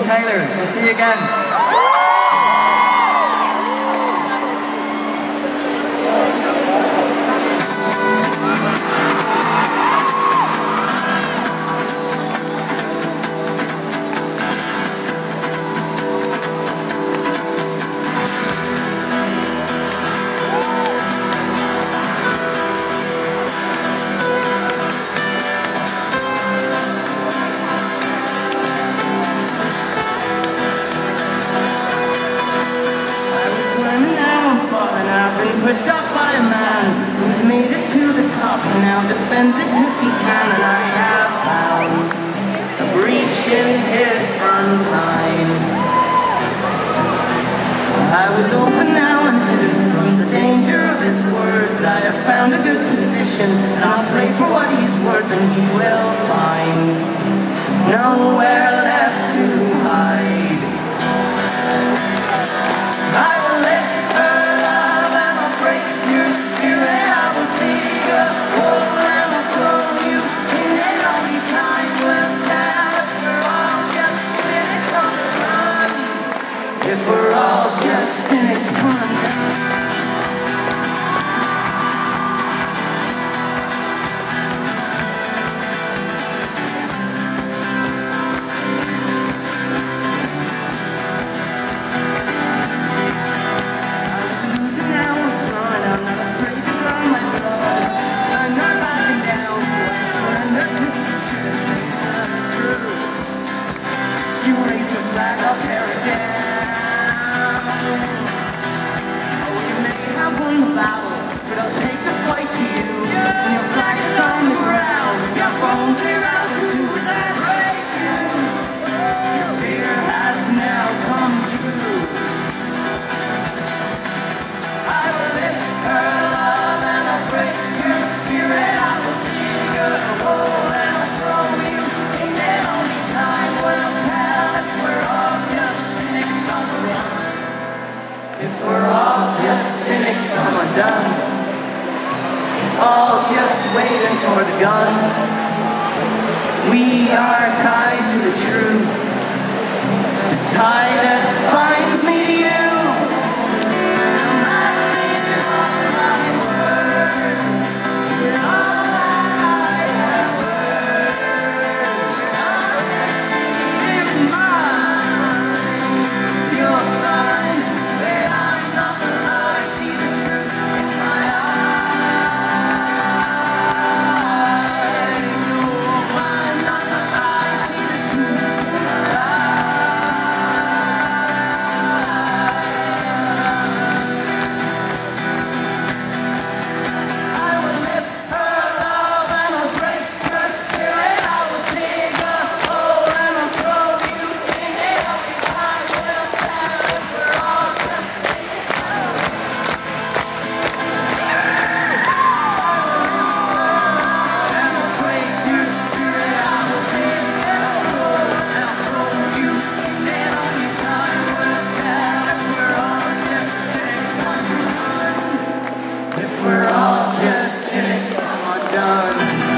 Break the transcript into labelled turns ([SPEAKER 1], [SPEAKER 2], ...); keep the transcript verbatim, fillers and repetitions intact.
[SPEAKER 1] Taylor. We'll see you again. Pushed up by a man who's made it to the top and now defends it because he can, and I have found a breach in his front line. I was open now and hidden from the danger of his words. I have found a good position and I'll play for what he's worth, and he will find nowhere left to hide. I will let her if we're all just cynics, come on. I'll tear it down. Oh, you may have won the battle, but I'll take the fight to you. When your flag is on the ground, your bones are out to do as I break you. Your fear has now come true. I will lift her love and I'll break your spirit. I will dig a hole and I'll throw you in the only time will tell if we're all just cynics on the run. If we're all just cynics, come undone. All just waiting for the gun. We are tied to the truth, the tie that binds me to you. I'm acting on my word, with all I have heard. If mine, you're fine. That I'm not the lie. See the truth in my eyes. No, I'm not the lie. See the truth in my eyes. I will lift her love and I'll break her spirit. I will dig a hole and I'll throw you in it. Every time we'll tell if we're all just cynics. And I'll break your spirit. I will dig a hole and I'll throw you in it. Every time we'll tell if we're all just cynics undone. If we're all just cynics, come undone.